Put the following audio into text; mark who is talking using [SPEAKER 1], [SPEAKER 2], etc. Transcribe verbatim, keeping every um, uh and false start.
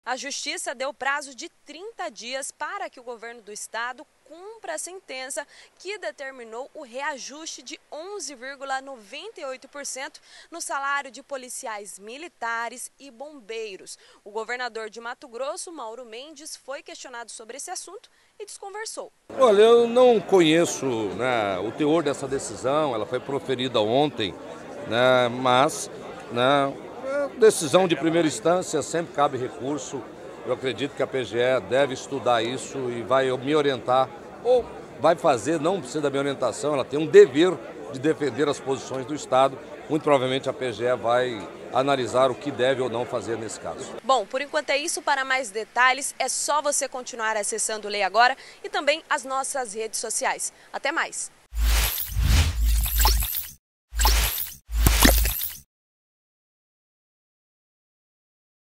[SPEAKER 1] A Justiça deu prazo de trinta dias para que o governo do estado cumpra a sentença que determinou o reajuste de onze vírgula noventa e oito por cento no salário de policiais militares e bombeiros. O governador de Mato Grosso, Mauro Mendes, foi questionado sobre esse assunto e desconversou.
[SPEAKER 2] Olha, eu não conheço, né, o teor dessa decisão, ela foi proferida ontem, né, mas, né, decisão de primeira instância, sempre cabe recurso. Eu acredito que a P G E deve estudar isso e vai me orientar, ou vai fazer, não precisa da minha orientação, ela tem um dever de defender as posições do Estado. Muito provavelmente a P G E vai analisar o que deve ou não fazer nesse caso.
[SPEAKER 1] Bom, por enquanto é isso. Para mais detalhes, é só você continuar acessando o Lei Agora e também as nossas redes sociais. Até mais!